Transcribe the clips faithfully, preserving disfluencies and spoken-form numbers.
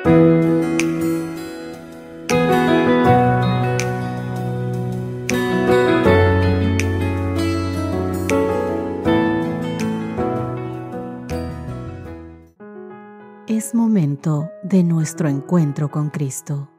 Es momento de nuestro encuentro con Cristo.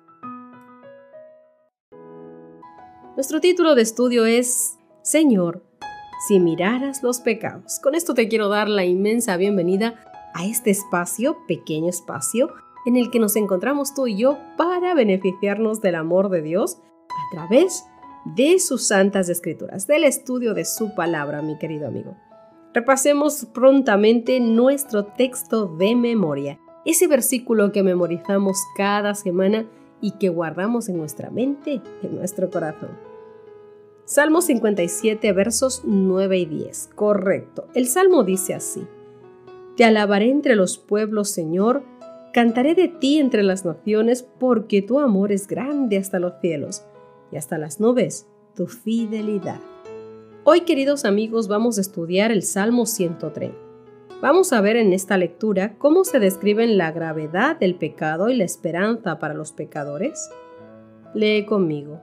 Nuestro título de estudio es Señor, si miraras los pecados. Con esto te quiero dar la inmensa bienvenida a este espacio, pequeño espacio, en el que nos encontramos tú y yo para beneficiarnos del amor de Dios a través de sus santas escrituras, del estudio de su palabra, mi querido amigo. Repasemos prontamente nuestro texto de memoria, ese versículo que memorizamos cada semana y que guardamos en nuestra mente, en nuestro corazón. Salmo cincuenta y siete, versos nueve y diez. Correcto. El Salmo dice así: Te alabaré entre los pueblos, Señor, cantaré de ti entre las naciones, porque tu amor es grande hasta los cielos, y hasta las nubes tu fidelidad. Hoy, queridos amigos, vamos a estudiar el Salmo ciento tres. Vamos a ver en esta lectura cómo se describen la gravedad del pecado y la esperanza para los pecadores. Lee conmigo.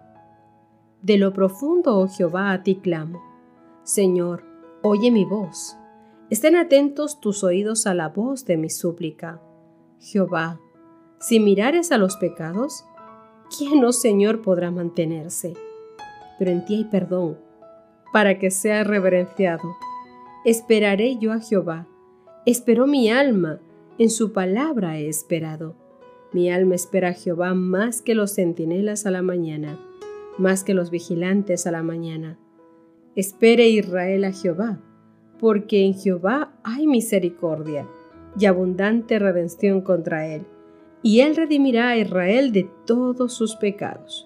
De lo profundo, oh Jehová, a ti clamo. Señor, oye mi voz. Estén atentos tus oídos a la voz de mi súplica. Jehová, si mirares a los pecados, ¿quién, oh Señor, podrá mantenerse? Pero en ti hay perdón, para que sea reverenciado. Esperaré yo a Jehová. Esperó mi alma, en su palabra he esperado. Mi alma espera a Jehová más que los centinelas a la mañana, más que los vigilantes a la mañana. Espere Israel a Jehová, porque en Jehová hay misericordia y abundante redención contra él, y él redimirá a Israel de todos sus pecados.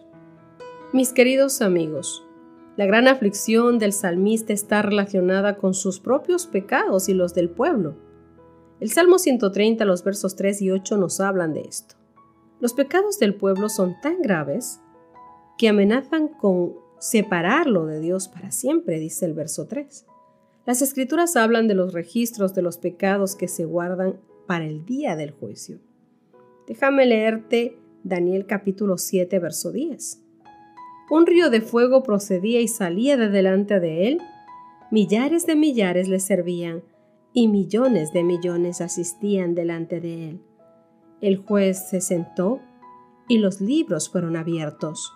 Mis queridos amigos, la gran aflicción del salmista está relacionada con sus propios pecados y los del pueblo. El Salmo ciento treinta, los versos tres y ocho nos hablan de esto. Los pecados del pueblo son tan graves que amenazan con separarlo de Dios para siempre, dice el verso tres. Las Escrituras hablan de los registros de los pecados que se guardan para el día del juicio. Déjame leerte Daniel capítulo siete, verso diez. Un río de fuego procedía y salía de delante de él. Millares de millares le servían y millones de millones asistían delante de él. El juez se sentó y los libros fueron abiertos.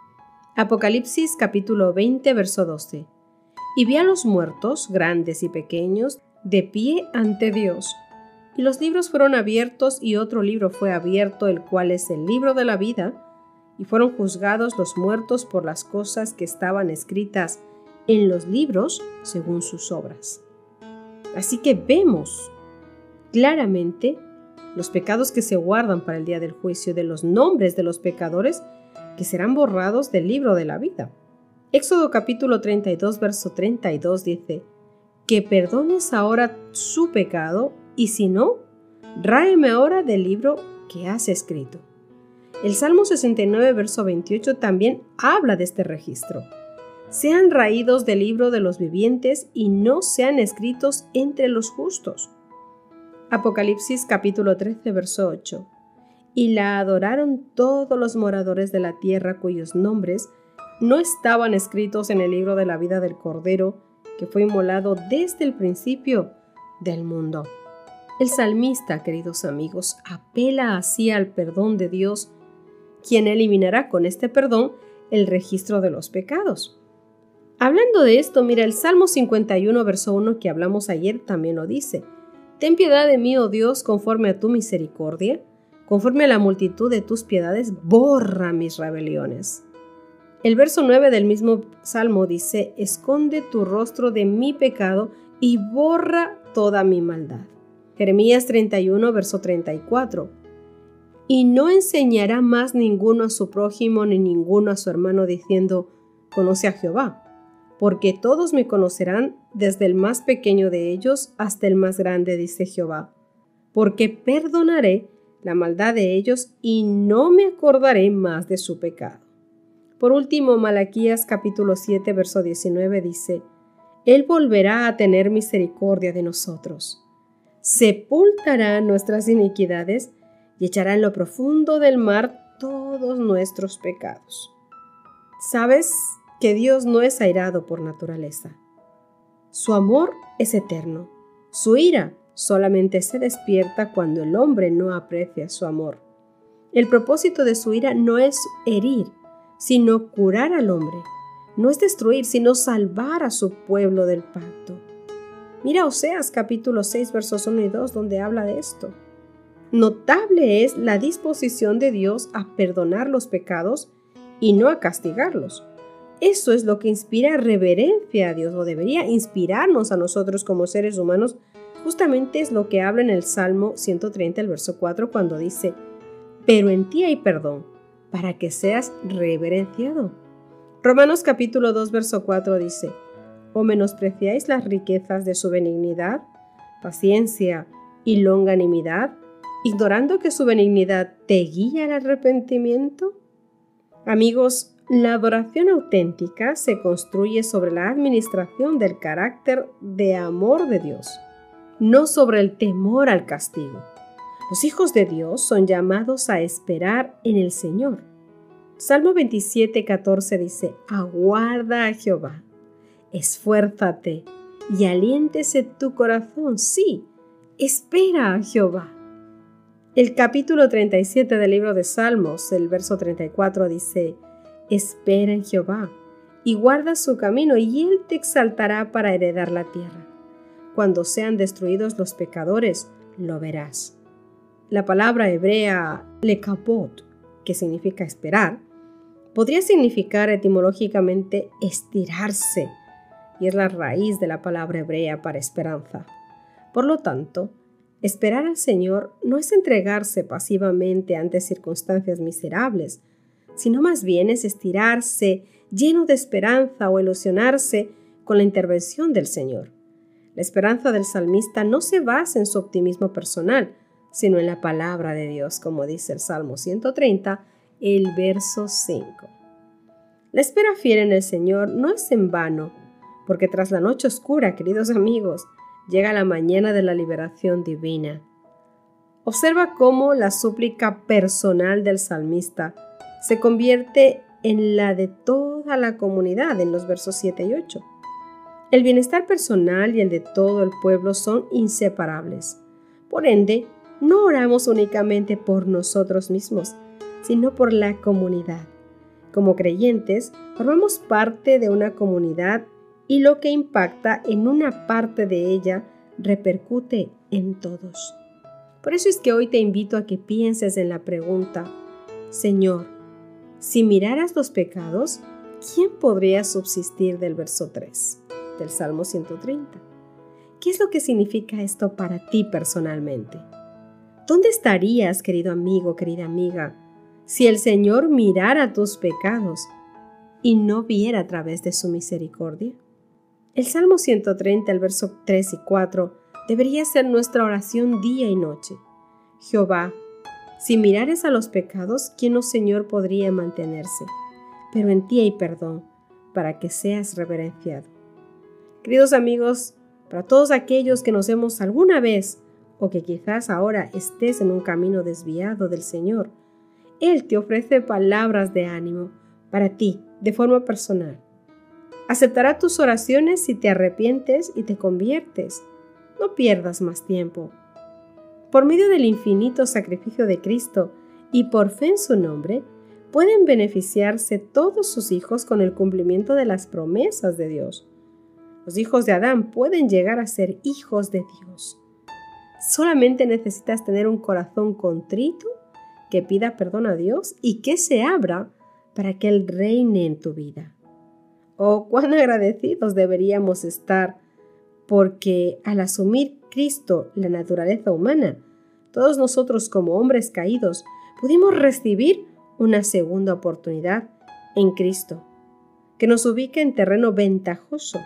Apocalipsis capítulo veinte, verso doce. Y vi a los muertos, grandes y pequeños, de pie ante Dios. Y los libros fueron abiertos y otro libro fue abierto, el cual es el libro de la vida. Y fueron juzgados los muertos por las cosas que estaban escritas en los libros según sus obras. Así que vemos claramente los pecados que se guardan para el día del juicio, de los nombres de los pecadores que serán borrados del libro de la vida. Éxodo capítulo treinta y dos, verso treinta y dos dice: Que perdones ahora su pecado, y si no, ráeme ahora del libro que has escrito. El Salmo sesenta y nueve, verso veintiocho también habla de este registro. Sean raídos del libro de los vivientes y no sean escritos entre los justos. Apocalipsis capítulo trece, verso ocho. Y la adoraron todos los moradores de la tierra cuyos nombres no estaban escritos en el libro de la vida del Cordero, que fue inmolado desde el principio del mundo. El salmista, queridos amigos, apela así al perdón de Dios, quien eliminará con este perdón el registro de los pecados. Hablando de esto, mira, el Salmo cincuenta y uno, verso uno que hablamos ayer también lo dice: Ten piedad de mí, oh Dios, conforme a tu misericordia, conforme a la multitud de tus piedades, borra mis rebeliones. El verso nueve del mismo Salmo dice: Esconde tu rostro de mi pecado y borra toda mi maldad. Jeremías treinta y uno, verso treinta y cuatro. Y no enseñará más ninguno a su prójimo ni ninguno a su hermano diciendo: Conoce a Jehová, porque todos me conocerán, desde el más pequeño de ellos hasta el más grande, dice Jehová. Porque perdonaré la maldad de ellos y no me acordaré más de su pecado. Por último, Malaquías capítulo siete, verso diecinueve dice: Él volverá a tener misericordia de nosotros, sepultará nuestras iniquidades y echará en lo profundo del mar todos nuestros pecados. ¿Sabes que Dios no es airado por naturaleza? Su amor es eterno. Su ira solamente se despierta cuando el hombre no aprecia su amor. El propósito de su ira no es herir, sino curar al hombre. No es destruir, sino salvar a su pueblo del pacto. Mira Oseas capítulo seis, versos uno y dos, donde habla de esto. Notable es la disposición de Dios a perdonar los pecados y no a castigarlos. Eso es lo que inspira reverencia a Dios, o debería inspirarnos a nosotros como seres humanos. Justamente es lo que habla en el Salmo ciento treinta, el verso cuatro, cuando dice: pero en ti hay perdón, para que seas reverenciado. Romanos capítulo dos, verso cuatro dice: ¿o menospreciáis las riquezas de su benignidad, paciencia y longanimidad, ignorando que su benignidad te guía al arrepentimiento? Amigos, la adoración auténtica se construye sobre la administración del carácter de amor de Dios, no sobre el temor al castigo. Los hijos de Dios son llamados a esperar en el Señor. Salmo veintisiete, catorce dice: aguarda a Jehová, esfuérzate y aliéntese tu corazón. Sí, espera a Jehová. El capítulo treinta y siete del libro de Salmos, el verso treinta y cuatro dice: espera en Jehová y guarda su camino, y Él te exaltará para heredar la tierra. Cuando sean destruidos los pecadores, lo verás. La palabra hebrea lekabot, que significa esperar, podría significar etimológicamente estirarse, y es la raíz de la palabra hebrea para esperanza. Por lo tanto, esperar al Señor no es entregarse pasivamente ante circunstancias miserables, sino más bien es estirarse lleno de esperanza o ilusionarse con la intervención del Señor. La esperanza del salmista no se basa en su optimismo personal, sino en la palabra de Dios, como dice el Salmo ciento treinta, el verso cinco. La espera fiel en el Señor no es en vano, porque tras la noche oscura, queridos amigos, llega la mañana de la liberación divina. Observa cómo la súplica personal del salmista se convierte en la de toda la comunidad en los versos siete y ocho. El bienestar personal y el de todo el pueblo son inseparables. Por ende, no oramos únicamente por nosotros mismos, sino por la comunidad. Como creyentes, formamos parte de una comunidad y lo que impacta en una parte de ella repercute en todos. Por eso es que hoy te invito a que pienses en la pregunta: Señor, si miraras los pecados, ¿quién podría subsistir? Del verso tres del Salmo ciento treinta. ¿Qué es lo que significa esto para ti personalmente? ¿Dónde estarías, querido amigo, querida amiga, si el Señor mirara tus pecados y no viera a través de su misericordia? El Salmo ciento treinta, el verso tres y cuatro, debería ser nuestra oración día y noche. Jehová, si mirares a los pecados, ¿quién, oh Señor, podría mantenerse? Pero en ti hay perdón, para que seas reverenciado. Queridos amigos, para todos aquellos que nos hemos alguna vez, o que quizás ahora estés en un camino desviado del Señor, Él te ofrece palabras de ánimo para ti, de forma personal. Aceptará tus oraciones si te arrepientes y te conviertes. No pierdas más tiempo. Por medio del infinito sacrificio de Cristo y por fe en su nombre, pueden beneficiarse todos sus hijos con el cumplimiento de las promesas de Dios. Los hijos de Adán pueden llegar a ser hijos de Dios. Solamente necesitas tener un corazón contrito que pida perdón a Dios y que se abra para que Él reine en tu vida. Oh, cuán agradecidos deberíamos estar, porque al asumir Cristo la naturaleza humana, todos nosotros como hombres caídos pudimos recibir una segunda oportunidad en Cristo, que nos ubica en terreno ventajoso.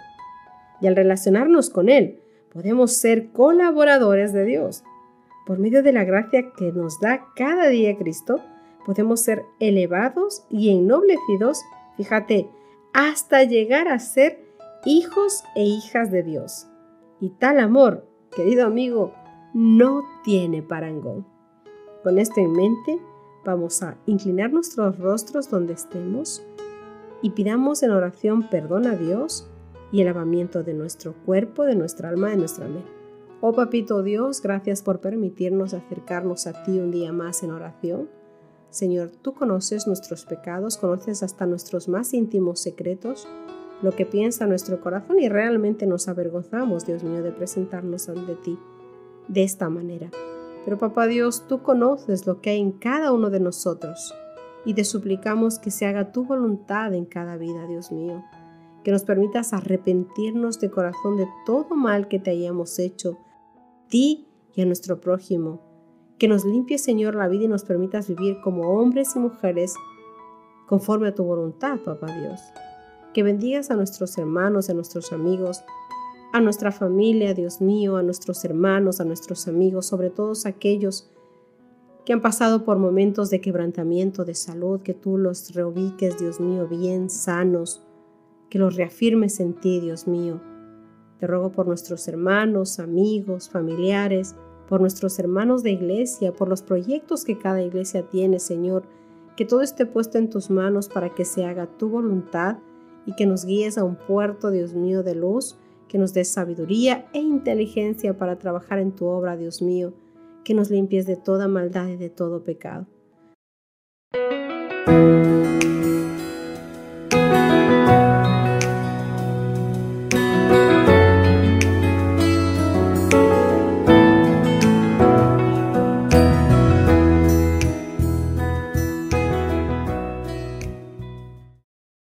Y al relacionarnos con Él, podemos ser colaboradores de Dios. Por medio de la gracia que nos da cada día Cristo, podemos ser elevados y ennoblecidos, fíjate, hasta llegar a ser hijos e hijas de Dios. Y tal amor, querido amigo, no tiene parangón. Con esto en mente, vamos a inclinar nuestros rostros donde estemos y pidamos en oración perdón a Dios y el lavamiento de nuestro cuerpo, de nuestra alma, de nuestra mente. Oh Papito Dios, gracias por permitirnos acercarnos a ti un día más en oración. Señor, tú conoces nuestros pecados, conoces hasta nuestros más íntimos secretos, lo que piensa nuestro corazón, y realmente nos avergonzamos, Dios mío, de presentarnos ante ti de esta manera. Pero Papá Dios, tú conoces lo que hay en cada uno de nosotros y te suplicamos que se haga tu voluntad en cada vida, Dios mío, que nos permitas arrepentirnos de corazón de todo mal que te hayamos hecho, a ti y a nuestro prójimo. Que nos limpies, Señor, la vida y nos permitas vivir como hombres y mujeres conforme a tu voluntad, Papá Dios. Que bendigas a nuestros hermanos, a nuestros amigos, a nuestra familia, Dios mío, a nuestros hermanos, a nuestros amigos, sobre todos aquellos que han pasado por momentos de quebrantamiento de salud, que tú los reubiques, Dios mío, bien sanos, que los reafirmes en ti, Dios mío. Te ruego por nuestros hermanos, amigos, familiares, por nuestros hermanos de iglesia, por los proyectos que cada iglesia tiene, Señor, que todo esté puesto en tus manos para que se haga tu voluntad y que nos guíes a un puerto, Dios mío, de luz, que nos des sabiduría e inteligencia para trabajar en tu obra, Dios mío, que nos limpies de toda maldad y de todo pecado.